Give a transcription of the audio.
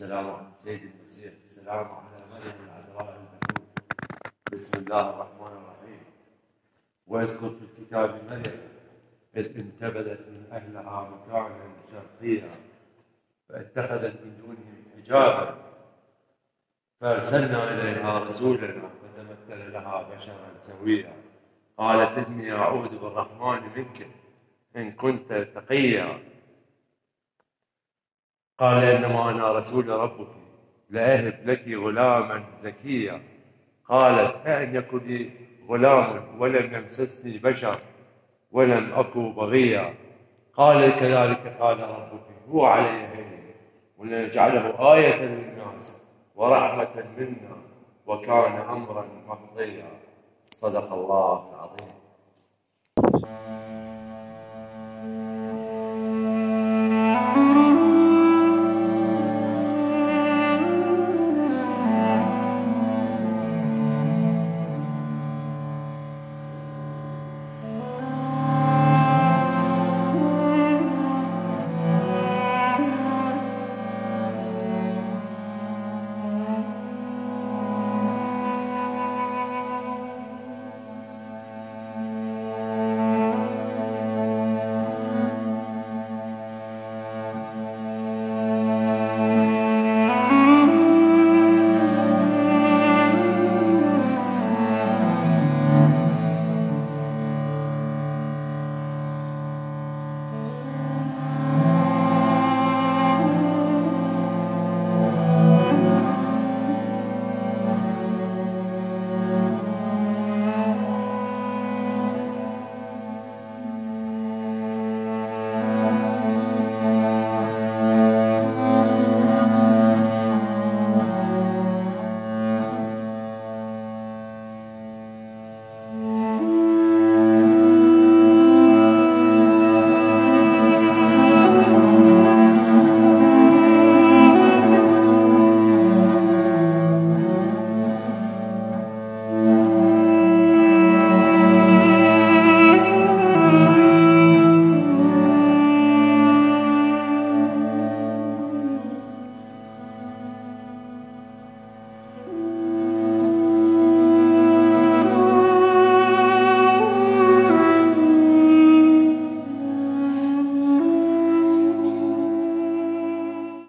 السلام على سيد المسيح، السلام على مريم العذراء البتول. بسم الله الرحمن الرحيم. واذكر في الكتاب مريم إذ انتبذت من أهلها مكانا شرقيا فاتخذت من دونهم حجابا فأرسلنا إليها رسولنا فتمثل لها بشرا سويا قالت إني أعوذ بالرحمن منك إن كنت تقيا قال إنما أنا رسول ربك لأهب لك غلاما زكيا قالت أن يكن لي غلام ولم يمسسني بشر ولم أكن بغيا قال كذلك قال ربك هو علي هين ولنجعله آية للناس ورحمة منا وكان أمرا مقضيا. صدق الله العظيم.